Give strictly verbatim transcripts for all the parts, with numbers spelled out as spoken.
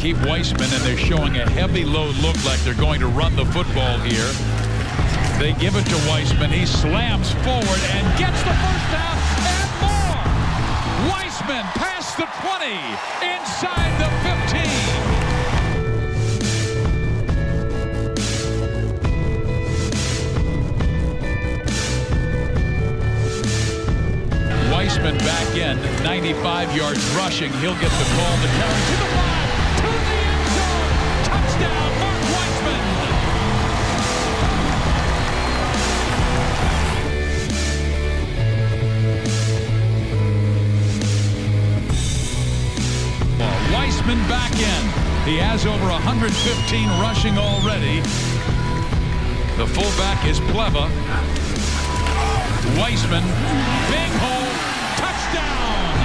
keep Weisman, and they're showing a heavy load look like they're going to run the football here. They give it to Weisman. He slams forward and gets the first down and more. Weisman past the twenty, inside the fifteen. Weisman back in, ninety-five yards rushing. He'll get the call to carry to the five, to the end zone. Touchdown, Mark Weisman. Well, Weisman back in. He has over one hundred fifteen rushing already. The fullback is Pleva. Weisman, big hole, touchdown!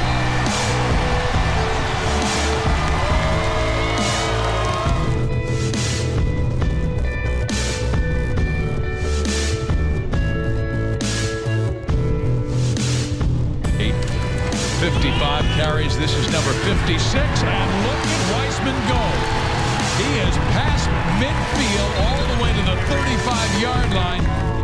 fifty-five carries. This is number fifty-six, and look at Weisman go. He is past midfield all the way to the thirty-five yard line.